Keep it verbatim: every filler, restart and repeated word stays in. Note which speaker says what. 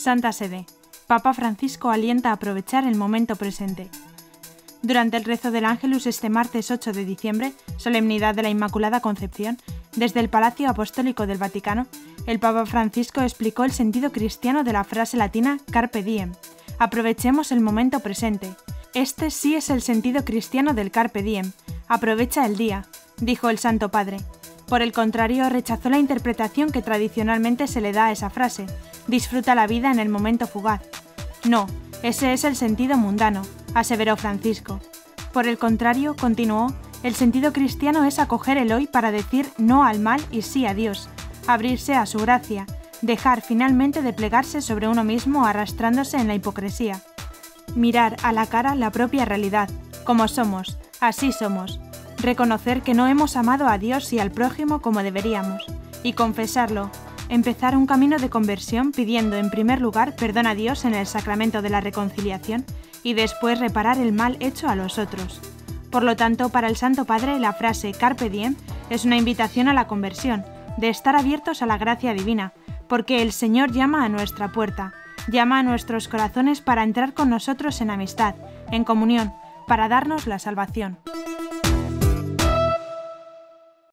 Speaker 1: Santa Sede. Papa Francisco alienta a aprovechar el momento presente. Durante el rezo del Ángelus este martes ocho de diciembre, solemnidad de la Inmaculada Concepción, desde el Palacio Apostólico del Vaticano, el Papa Francisco explicó el sentido cristiano de la frase latina Carpe Diem. Aprovechemos el momento presente. Este sí es el sentido cristiano del Carpe Diem. Aprovecha el día, dijo el Santo Padre. Por el contrario, rechazó la interpretación que tradicionalmente se le da a esa frase: disfruta la vida en el momento fugaz. No, ese es el sentido mundano, aseveró Francisco. Por el contrario, continuó, el sentido cristiano es acoger el hoy para decir no al mal y sí a Dios, abrirse a su gracia, dejar finalmente de plegarse sobre uno mismo arrastrándose en la hipocresía. Mirar a la cara la propia realidad, como somos, así somos. Reconocer que no hemos amado a Dios y al prójimo como deberíamos, y confesarlo, empezar un camino de conversión pidiendo en primer lugar perdón a Dios en el sacramento de la reconciliación y después reparar el mal hecho a los otros. Por lo tanto, para el Santo Padre, la frase Carpe Diem es una invitación a la conversión, de estar abiertos a la gracia divina, porque el Señor llama a nuestra puerta, llama a nuestros corazones para entrar con nosotros en amistad, en comunión, para darnos la salvación.